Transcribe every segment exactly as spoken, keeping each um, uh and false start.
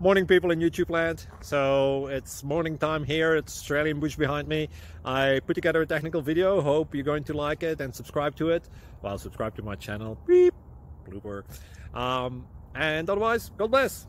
Morning, people in YouTube land. So it's morning time here. It's Australian bush behind me. I put together a technical video. Hope you're going to like it and subscribe to it. Well, subscribe to my channel. Beep. Blooper. Um, and otherwise, God bless.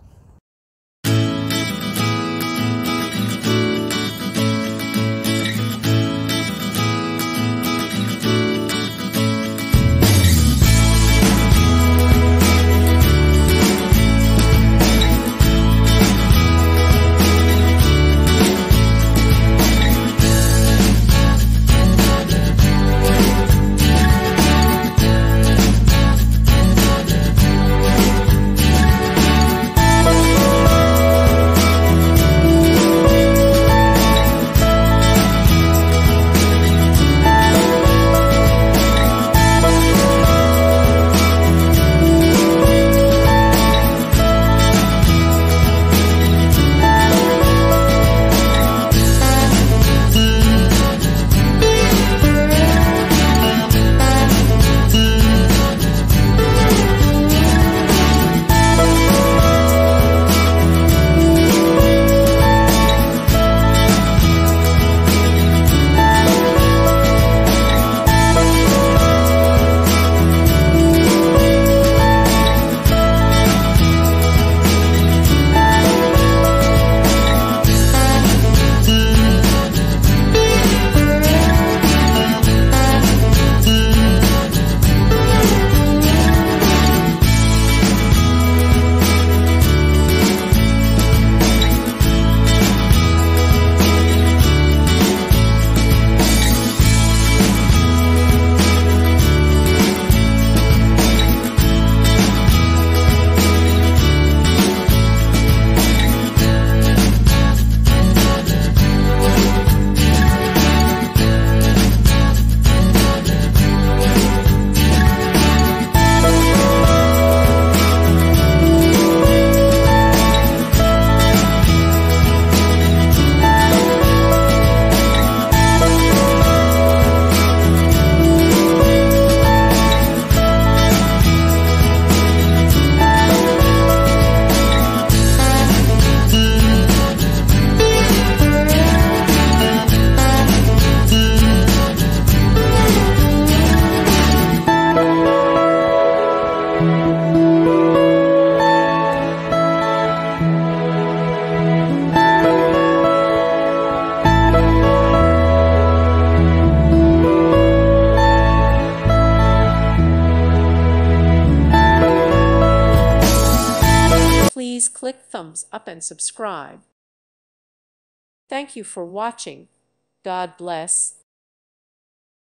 Please click thumbs up and subscribe. Thank you for watching. God bless.